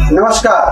नमस्कार।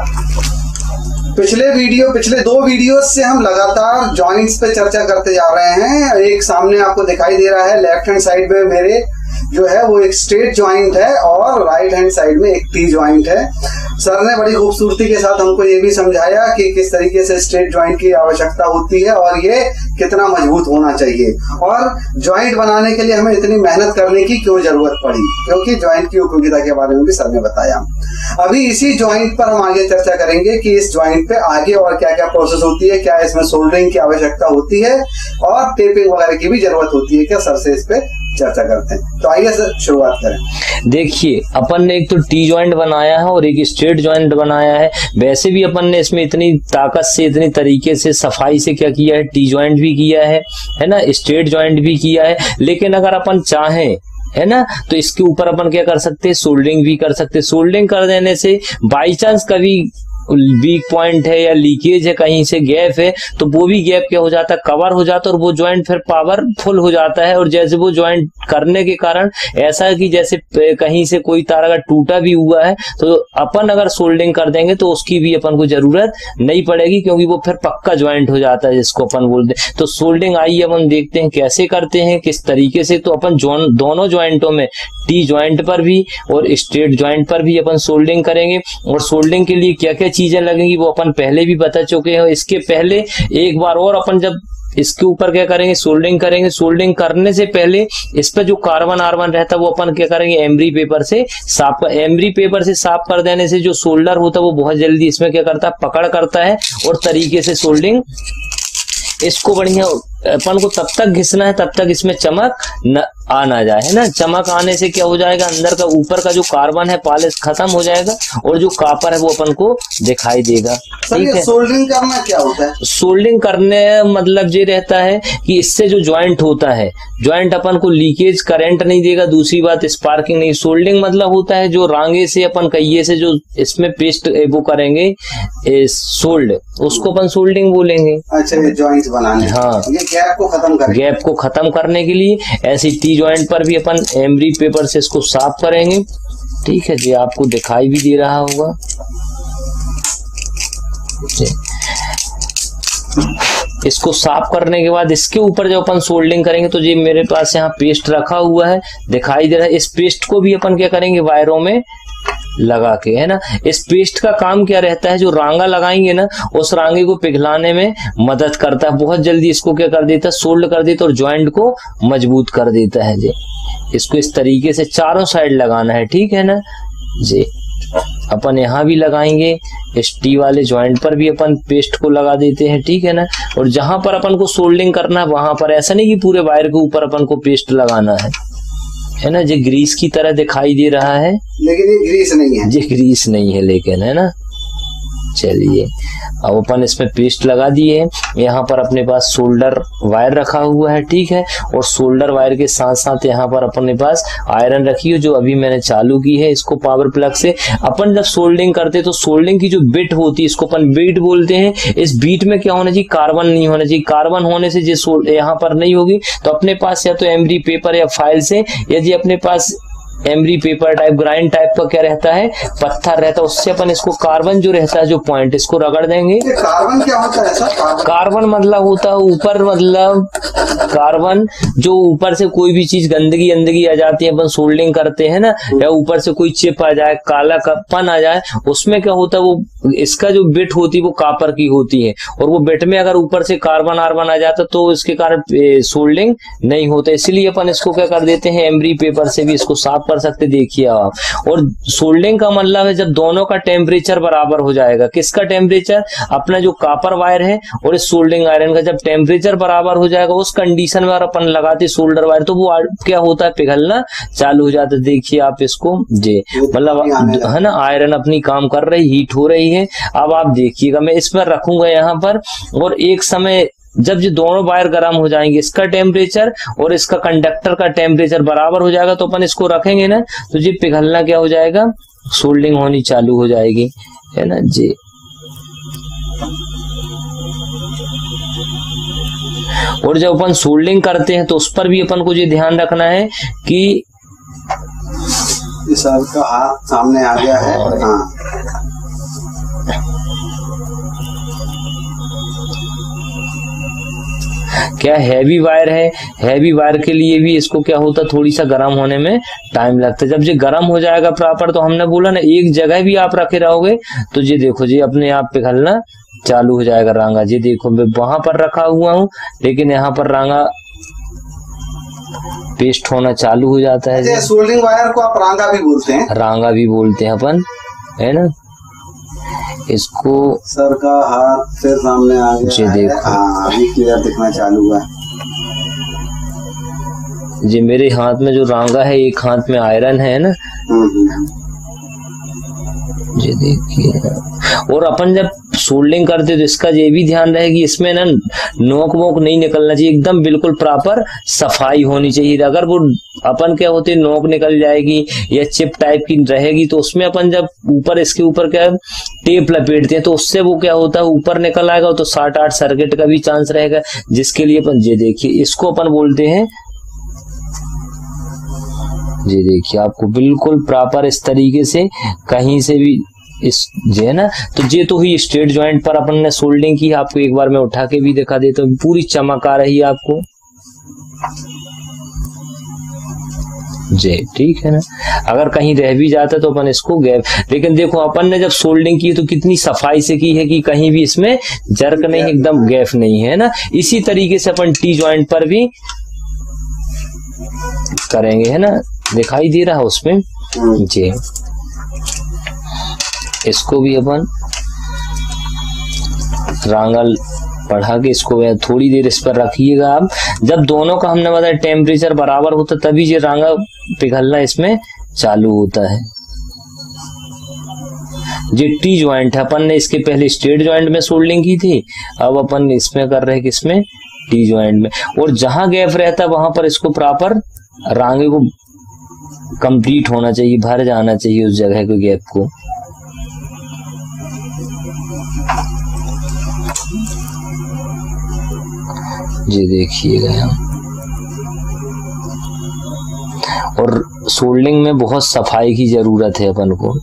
पिछले दो वीडियो से हम लगातार जॉइंट्स पे चर्चा करते जा रहे हैं। एक सामने आपको दिखाई दे रहा है, लेफ्ट हैंड साइड में मेरे जो है वो एक स्ट्रेट जॉइंट है और राइट हैंड साइड में एक टी जॉइंट है। सर ने बड़ी खूबसूरती के साथ हमको ये भी समझाया कि किस तरीके से स्ट्रेट जॉइंट की आवश्यकता होती है और ये कितना मजबूत होना चाहिए और जॉइंट बनाने के लिए हमें इतनी मेहनत करने की क्यों जरूरत पड़ी, क्योंकि जॉइंट की उपयोगिता के बारे में भी सर ने बताया। अभी इसी जॉइंट पर हम आगे चर्चा करेंगे कि इस जॉइंट पे आगे और क्या क्या प्रोसेस होती है, क्या इसमें सोल्डरिंग की आवश्यकता होती है और टेपिंग वगैरह की भी जरूरत होती है क्या। सर से इस पे चर्चा करते हैं, तो आइए सर शुरुआत करें। देखिए, अपन ने एक तो टी जॉइंट बनाया है और एक स्ट्रेट जॉइंट बनाया है। वैसे भी अपन ने इसमें इतनी ताकत से, इतनी तरीके से, सफाई से क्या किया है, टी जॉइंट भी किया है ना, स्ट्रेट जॉइंट भी किया है। लेकिन अगर अपन चाहें, है ना, तो इसके ऊपर अपन क्या कर सकते हैं, सोल्डरिंग भी कर सकते हैं। सोल्डरिंग कर देने से बाई चांस कभी वीक पॉइंट है या लीकेज है, कहीं से गैप है, तो वो भी गैप क्या हो जाता है, कवर हो जाता है और वो जॉइंट फिर पावरफुल हो जाता है। और जैसे वो जॉइंट करने के कारण ऐसा है कि जैसे कहीं से कोई तार अगर टूटा भी हुआ है तो अपन अगर सोल्डरिंग कर देंगे तो उसकी भी अपन को जरूरत नहीं पड़ेगी, क्योंकि वो फिर पक्का जॉइंट हो जाता है, जिसको अपन बोलते हैं। तो सोल्डरिंग आइए अपन देखते हैं कैसे करते हैं, किस तरीके से। तो अपन दोनों जॉइंटों में, टी जॉइंट पर भी और स्ट्रेट जॉइंट पर भी अपन सोल्डरिंग करेंगे। और सोल्डरिंग के लिए क्या क्या चीजें लगेंगी वो अपन पहले भी बता चुके हैं। इसके पहले एक बार और अपन जब इसके ऊपर क्या करेंगे, सोल्डरिंग करेंगे। सोल्डरिंग करने से पहले इस पे जो कार्बन आर्बन रहता है वो अपन क्या करेंगे, एमरी पेपर से साफ कर। एमरी पेपर से साफ कर देने से जो सोल्डर होता है वो बहुत जल्दी इसमें क्या करता है, पकड़ करता है और तरीके से सोल्डरिंग इसको बढ़िया अपन को तब तक घिसना है तब तक इसमें चमक न आ ना जाए, है ना। चमक आने से क्या हो जाएगा, अंदर का ऊपर का जो कार्बन है पॉलिश खत्म हो जाएगा और जो कॉपर है वो अपन को दिखाई देगा। ठीक है। सोल्डरिंग करना क्या होता है? सोल्डरिंग करने मतलब ये रहता है कि इससे जो जॉइंट होता है, जॉइंट अपन को लीकेज करंट नहीं देगा, दूसरी बात स्पार्किंग नहीं। सोल्डरिंग मतलब होता है जो रांगे से अपन कहिए से जो इसमें पेस्ट वो करेंगे सोल्ड, उसको अपन सोल्डरिंग बोलेंगे। अच्छा, ये जॉइंट्स बनाने, हाँ, ये गैप को खत्म करने के लिए ऐसी टी जॉइंट पर भी अपन एमरी पेपर से इसको साफ करेंगे। ठीक है जी, आपको दिखाई भी दे रहा होगा। इसको साफ करने के बाद इसके ऊपर जब अपन सोल्डरिंग करेंगे तो ये मेरे पास यहाँ पेस्ट रखा हुआ है, दिखाई दे रहा है। इस पेस्ट को भी अपन क्या करेंगे, वायरों में लगा के, है ना। इस पेस्ट का काम क्या रहता है, जो रांगा लगाएंगे ना उस रांगे को पिघलाने में मदद करता है। बहुत जल्दी इसको क्या कर देता है, सोल्ड कर देता है और जॉइंट को मजबूत कर देता है जी। इसको इस तरीके से चारों साइड लगाना है, ठीक है ना जी। अपन यहाँ भी लगाएंगे, इस टी वाले जॉइंट पर भी अपन पेस्ट को लगा देते हैं, ठीक है ना। और जहां पर अपन को सोल्डरिंग करना है वहां पर ऐसा नहीं कि पूरे वायर के ऊपर अपन को पेस्ट लगाना है ना। जो ग्रीस की तरह दिखाई दे रहा है, लेकिन ये ग्रीस नहीं है, ये ग्रीस नहीं है लेकिन, है ना। चलिए, अब अपन इसमें पेस्ट लगा दिए हैं। यहाँ पर अपने पास सोल्डर वायर रखा हुआ है, ठीक है। और सोल्डर वायर के साथ साथ यहाँ पर अपने पास आयरन रखी है जो अभी मैंने चालू की है इसको पावर प्लग से। अपन जब सोल्डरिंग करते तो सोल्डरिंग की जो बिट होती है इसको अपन बीट बोलते हैं। इस बीट में क्या होना चाहिए, कार्बन नहीं होना चाहिए। कार्बन होने से जो यहाँ पर नहीं होगी तो अपने पास या तो एमरी पेपर या फाइल से, यदि अपने पास emery paper type grind type का क्या रहता है, पत्थर रहता है, उससे अपन इसको कार्बन जो रहता है जो पॉइंट इसको रगड़ देंगे। कार्बन क्या होता है सर? कार्बन मतलब होता है ऊपर, मतलब कार्बन जो ऊपर से कोई भी चीज गंदगी आ जाती है, अपन सोल्डरिंग करते हैं ना, या ऊपर से कोई चिप आ जाए, काला कपन आ जाए, उसमें क्या होता है वो इसका जो बिट होती है वो कॉपर की होती है और वो बिट में अगर ऊपर से कार्बन आर्बन आ जाता तो इसके कारण सोल्डरिंग नहीं होता। इसलिए अपन इसको क्या कर देते हैं, एमरी पेपर से भी इसको साफ कर सकते। देखिए आप, और सोल्डरिंग का मतलब है जब दोनों का टेम्परेचर बराबर हो जाएगा। किसका टेम्परेचर, अपना जो कॉपर वायर है और इस सोल्डरिंग आयरन का जब टेम्परेचर बराबर हो जाएगा उस कंडीशन में अपन लगाते सोल्डर वायर तो वो क्या होता है, पिघलना चालू हो जाता है। देखिए आप इसको जी, मतलब है ना, आयरन अपनी काम कर रही, हीट हो रही है। अब आप देखिएगा, मैं इस पर रखूंगा यहाँ पर, और एक समय जब ये दोनों वायर गर्म हो जाएंगे, इसका टेम्परेचर और इसका कंडक्टर का टेम्परेचर बराबर हो जाएगा तो अपन इसको रखेंगे ना तो ये पिघलना क्या हो जाएगा, सोल्डरिंग होनी चालू हो जाएगी, है ना जी। और जब अपन सोल्डरिंग करते हैं तो उस पर भी अपन को ये ध्यान रखना है कि सर का हाथ सामने आ गया है। हाँ, क्या हैवी वायर है, हैवी वायर के लिए भी इसको क्या होता है, थोड़ी सा गर्म होने में टाइम लगता है। जब ये गर्म हो जाएगा प्रॉपर, तो हमने बोला ना एक जगह भी आप रखे रहोगे तो ये देखो जी अपने आप पिघलना चालू हो जाएगा रांगा। जी देखो मैं वहां पर रखा हुआ हूँ, लेकिन यहाँ पर रांगा पेस्ट होना चालू हो जाता है। सोल्डरिंग वायर को आप रांगा भी बोलते हैं? रांगा भी बोलते हैं अपन, है ना। इसको सर का हाथ से सामने आ गया जी देखो, हाँ अभी क्लियर दिखना चालू हुआ। जी मेरे हाथ में जो रांगा है, एक हाथ में आयरन है ना, जी देखिए। और अपन जब सोल्डिंग करते तो इसका ये भी ध्यान रहे कि इसमें ना नोक वोक नहीं निकलना चाहिए, एकदम बिल्कुल प्रॉपर सफाई होनी चाहिए। अगर वो अपन क्या होते नोक निकल जाएगी या चिप टाइप की रहेगी, तो उसमें अपन जब ऊपर इसके ऊपर क्या टेप लपेटते हैं तो उससे वो क्या होता है ऊपर निकल आएगा, तो शॉर्ट आउट सर्किट का भी चांस रहेगा, जिसके लिए अपन ये देखिए इसको अपन बोलते हैं, जी देखिए आपको बिल्कुल प्रॉपर इस तरीके से कहीं से भी इस जो है ना, तो ये तो हुई स्ट्रेट जॉइंट पर अपन ने सोल्डिंग की। आपको एक बार मैं उठा के भी दिखा देता हूँ, पूरी चमक आ रही है आपको जी, ठीक है ना। अगर कहीं रह भी जाता तो अपन इसको गैप, लेकिन देखो अपन ने जब सोल्डिंग की तो कितनी सफाई से की है कि कहीं भी इसमें जर्क नहीं, एकदम गैप नहीं है ना। इसी तरीके से अपन टी जॉइंट पर भी करेंगे, है ना, दिखाई दे रहा है उसमें जी। इसको भी अपन रांगल बढ़ा के इसको थोड़ी देर इस पर रखिएगा आप। जब दोनों का हमने बताया टेम्परेचर बराबर होता तभी ये रांगा पिघलना इसमें चालू होता है। ये टी ज्वाइंट है, अपन ने इसके पहले स्ट्रेट ज्वाइंट में सोल्डिंग की थी, अब अपन इसमें कर रहे हैं किसमें, टी ज्वाइंट में। और जहां गैप रहता है वहां पर इसको प्रॉपर रांगे को कंप्लीट होना चाहिए, भर जाना चाहिए उस जगह के गैप को। जी देखिएगा यहाँ, और सोल्डिंग में बहुत सफाई की जरूरत है अपन को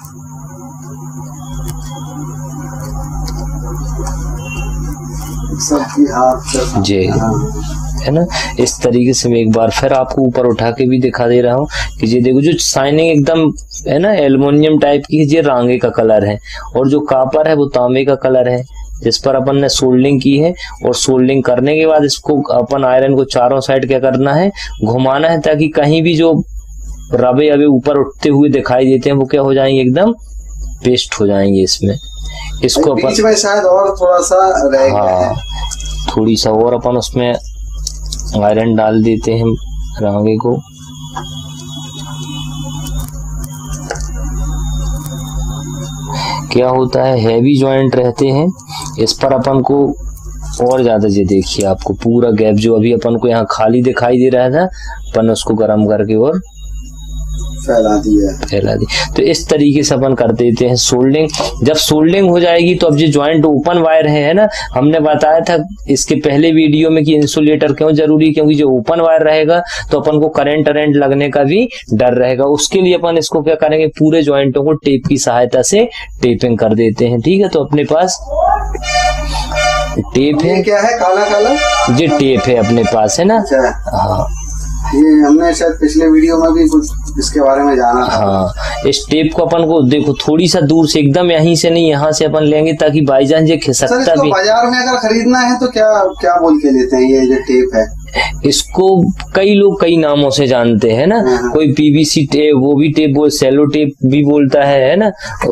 जी, है ना। इस तरीके से मैं एक बार फिर आपको ऊपर उठा के भी दिखा दे रहा हूँ कि ये देखो जो शाइनिंग एकदम है ना एल्युमिनियम टाइप की, ये रांगे का कलर है, और जो कॉपर है वो तांबे का कलर है, जिस पर अपन ने सोल्डिंग की है। और सोल्डिंग करने के बाद इसको अपन आयरन को चारों साइड क्या करना है, घुमाना है, ताकि कहीं भी जो रबे अबे ऊपर उठते हुए दिखाई देते हैं वो क्या हो जाएंगे, एकदम पेस्ट हो जाएंगे इसमें। इसको अपन बीच में शायद और थोड़ा सा रह गया है, थोड़ी सा और अपन उसमें आयरन डाल देते हैं रांगे को। क्या होता है हैवी जॉइंट रहते हैं, इस पर अपन को और ज्यादा, ये देखिए आपको पूरा गैप जो अभी अपन को यहाँ खाली दिखाई दे रहा था, अपन उसको गर्म करके और फैला दी। तो इस तरीके से अपन कर देते हैं सोल्डिंग। जब सोल्डिंग हो जाएगी तो अब जो ज्वाइंट ओपन वायर है ना, हमने बताया था इसके पहले वीडियो में कि इंसुलेटर क्यों जरूरी, क्योंकि जो ओपन वायर रहेगा तो अपन को करंट लगने का भी डर रहेगा। उसके लिए अपन इसको क्या करेंगे, पूरे ज्वाइंटों को टेप की सहायता से टेपिंग कर देते हैं। ठीक है, तो अपने पास टेप है, क्या है काला काला, ये टेप है अपने पास, है ना। हाँ, ये हमने शायद पिछले वीडियो में भी कुछ इसके बारे में जाना था। हाँ, इस टेप को अपन को देखो थोड़ी सा दूर से, एकदम यहीं से नहीं, यहाँ से अपन लेंगे ताकि बाईजान ये खिसकता भी। बाजार में अगर खरीदना है तो क्या क्या बोल के लेते हैं, ये जो टेप है इसको कई लोग कई नामों से जानते हैं ना, कोई पीवीसी टेप, वो भी टेप बोल, सेलो टेप भी बोलता है ना,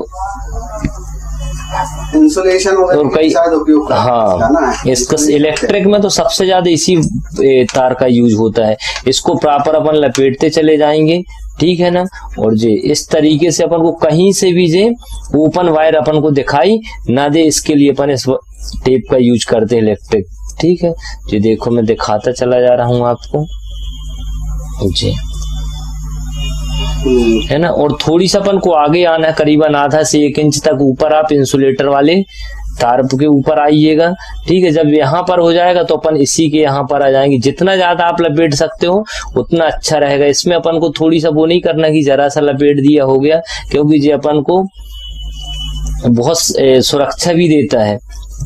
इंसुलेशन और कई उपयोग हाँ, इसका इलेक्ट्रिक में तो सबसे ज्यादा इसी तार का यूज होता है। इसको प्रॉपर अपन लपेटते चले जाएंगे, ठीक है ना। और जे इस तरीके से अपन को कहीं से भी जे ओपन वायर अपन को दिखाई ना दे, इसके लिए अपन इस टेप का यूज करते हैं इलेक्ट्रिक। ठीक है, जी देखो मैं दिखाता चला जा रहा हूँ आपको जी, है ना। और थोड़ी सा अपन को आगे आना है, करीबन आधा से 1 इंच तक ऊपर आप इंसुलेटर वाले तार के ऊपर आइएगा। ठीक है, जब यहाँ पर हो जाएगा तो अपन इसी के यहाँ पर आ जाएंगे। जितना ज्यादा आप लपेट सकते हो उतना अच्छा रहेगा। इसमें अपन को थोड़ी सा वो नहीं करना कि जरा सा लपेट दिया हो गया, क्योंकि ये अपन को बहुत सुरक्षा भी देता है।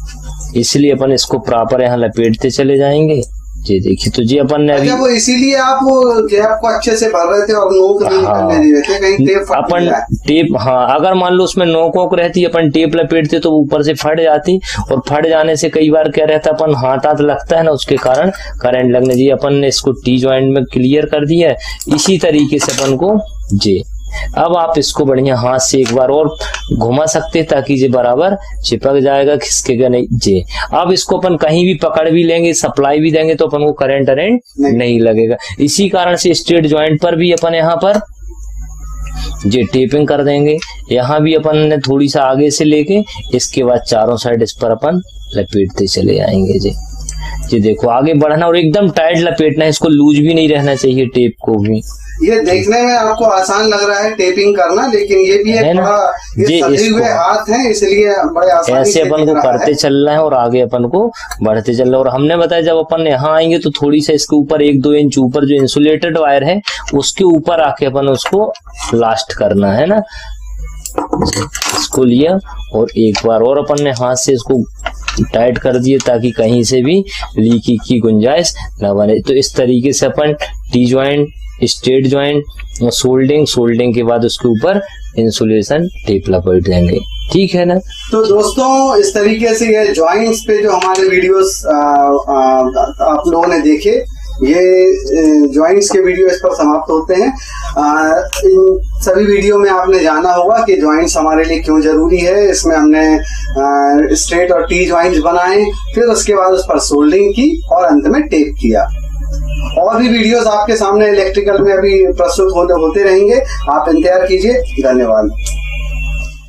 इसलिए अपन इसको प्रॉपर यहाँ लपेटते चले जाएंगे। जी देखिए, तो जी अपन ने अभी वो इसीलिए आप वो गैप को अच्छे से भर रहे थे और नोक नहीं करने दे रहे थे, कहीं टेप फट अपन टेप, हाँ अगर मान लो उसमें नोक वोक रहती, अपन टेप लपेटते तो ऊपर से फट जाती, और फट जाने से कई बार क्या रहता, अपन हाथ लगता है ना, उसके कारण करंट लगने। जी अपन ने इसको टी जॉइंट में क्लियर कर दिया है। इसी तरीके से अपन को जी अब आप इसको बढ़िया हाथ से एक बार और घुमा सकते हैं ताकि ये बराबर चिपक जाएगा, खिसकेगा नहीं जी। अब इसको अपन कहीं भी पकड़ भी लेंगे, सप्लाई भी देंगे तो अपन को करंट नहीं लगेगा। इसी कारण से स्ट्रेट जॉइंट पर भी अपन यहाँ पर जी टेपिंग कर देंगे। यहाँ भी अपन ने थोड़ी सा आगे से लेके इसके बाद चारों साइड इस पर अपन लपेटते चले आएंगे। जी देखो, आगे बढ़ना और एकदम टाइट लपेटना है, इसको लूज भी नहीं रहना चाहिए टेप को भी। ये देखने में आपको आसान लग रहा है टेपिंग करना, लेकिन ये भी एक बड़ा सजे हुए हाथ हैं, इसलिए बड़े आसानी ऐसे अपन को करते चलना है और आगे अपन को बढ़ते चलना है। और हमने बताया जब अपन यहाँ आएंगे तो थोड़ी सा इसके ऊपर 1-2 इंच ऊपर जो इंसुलेटेड वायर है उसके ऊपर आके अपन उसको लास्ट करना है ना। इसको लिया और एक बार और अपन ने हाथ से इसको टाइट कर दिए ताकि कहीं से भी लीकी की गुंजाइश न बने। तो इस तरीके से अपन टी जॉइंट, स्ट्रेट जॉइंट और सोल्डिंग के बाद उसके ऊपर इंसुलेशन टेप लपेट देंगे। ठीक है ना। तो दोस्तों इस तरीके से ये जॉइंट्स पे जो हमारे वीडियोस आप लोगों ने देखे, ये जॉइंट्स के वीडियो इस पर समाप्त होते हैं। इन सभी वीडियो में आपने जाना होगा कि जॉइंट्स हमारे लिए क्यों जरूरी है। इसमें हमने स्ट्रेट और टी जॉइंट्स बनाए, फिर उसके बाद उस पर सोल्डिंग की और अंत में टेप किया। और भी वीडियोस आपके सामने इलेक्ट्रिकल में अभी प्रस्तुत होते रहेंगे, आप इंतजार कीजिए। धन्यवाद।